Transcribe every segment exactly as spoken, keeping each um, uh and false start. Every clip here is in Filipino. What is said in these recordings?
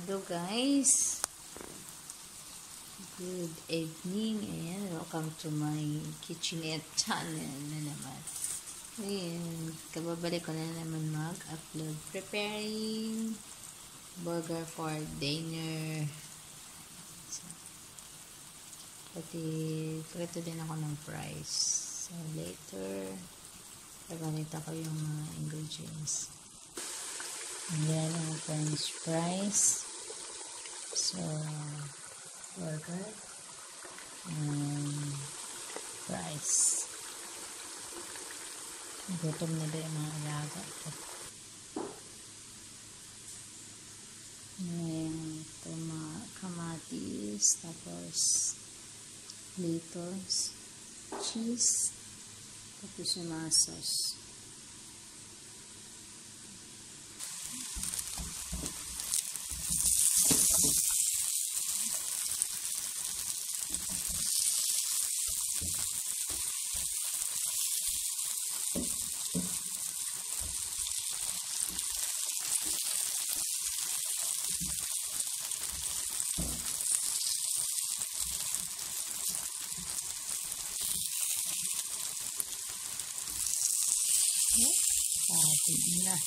Hello guys, good evening, and welcome to my kitchenette channel na naman. Ayan, kababalik ko na naman mag-upload. Preparing burger for dinner. So, pati prito din ako ng fries. So later, paganita ko yung mga ingredients. Ayan ang french fries. So, burger and fries. Gutom na ba yung mga alaga ko? Ayan, toma, kamatis, tapos lettuce, cheese, tapos yung mga sauce. Pati na.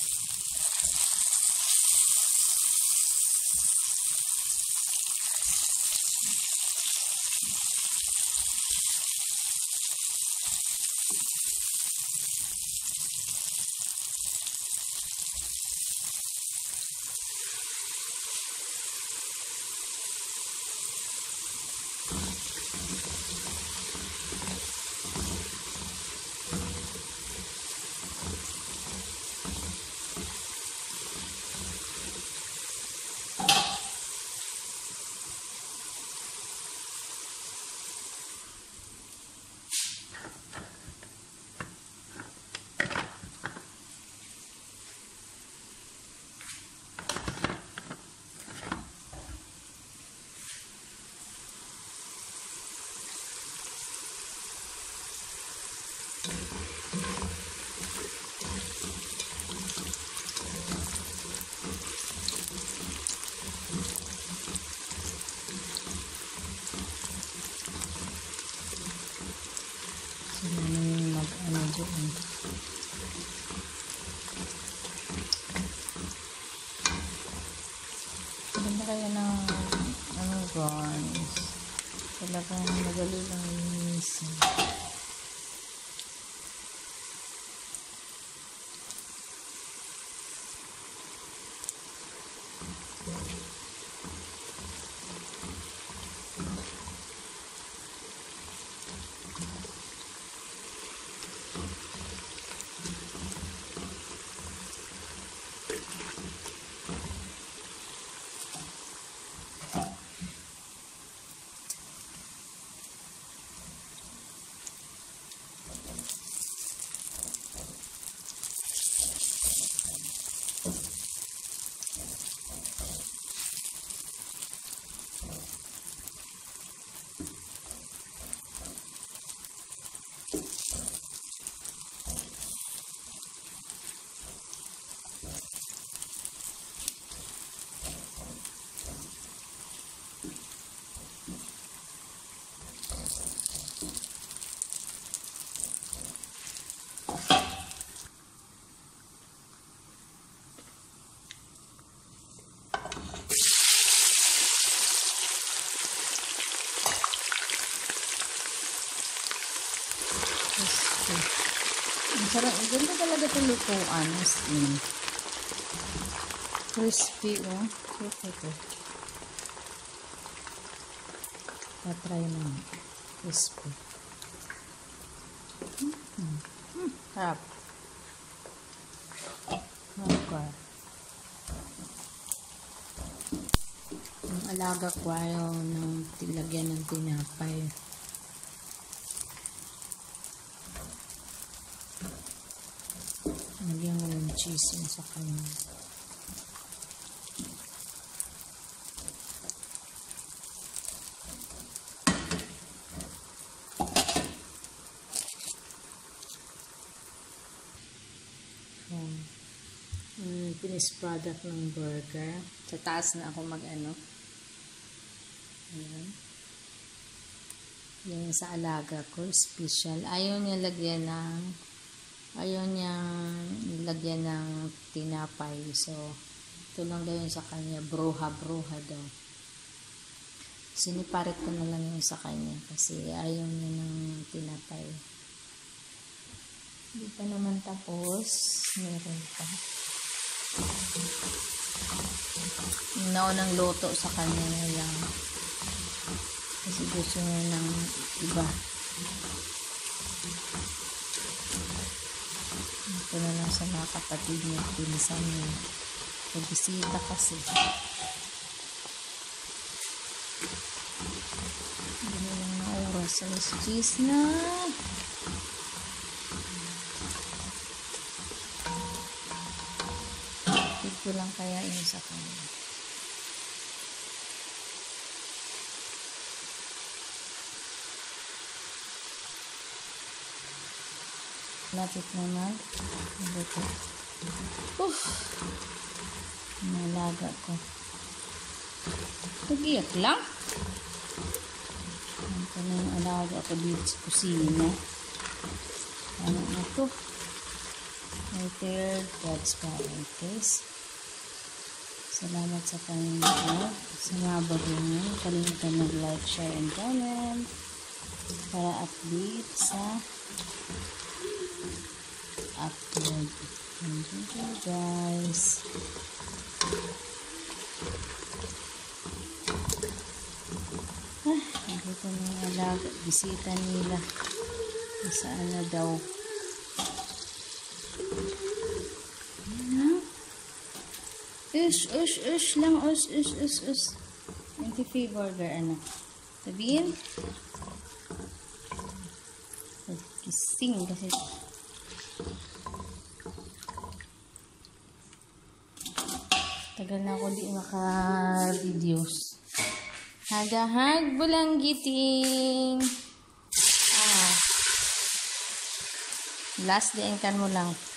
Sila na yung mag-ano dyan. Maganda kayo ng ano guys. Talagang madali lang linisin. Ang sarap. Ang ganda talaga itong lutuan. Steam. Crispy, oh. Crispy ito. Patry na. Crispy. Hmm. Hmm. Sarap. Okay. Ang alaga ko ayaw ng tilagyan ng tinapay. Nagyan mo ng cheese yun sa kanya. So, um, finished product ng burger. Sa taas na ako mag-ano. Ayan. Yan sa alaga ko, special. Ayaw niya lagyan ng ayaw niya lagyan ng tinapay. So, ito lang daw yun sa kanya. Bruha-bruha daw. Siniparit ko na lang yung sa kanya kasi ayaw niya ng tinapay. Hindi pa naman tapos. Meron pa. Yung naunang luto sa kanya na lang. Kasi gusto niya ng iba. Ito na lang sa mga kapatid niya. Pinsan niya. Nagbisita kasi. Hindi na lang na oras. Alas cheese na. Ito lang kaya yun sa kanya. Lapit naman. Ito. Uff. Nalaga ko. Nag-iyak lang. Ito na yung alaga ko dito sa kusina. Ano na ito? Right there. God's paradise. Salamat sa Panginoon. Sa mga bago nyo. Kalimutan mag-like, share, and comment. Para update sa upload. Thank you guys. Ah, dito na yung alaga. Bisita nila. Saan na daw? Ush, ush, ush lang, ush, ush, ush, ush. twenty-five burger, ano? Sabihin? Kising kasi. Tagal na ako di maka-videos. Hagahag bulanggiting. Ah. Last day kan mo lang.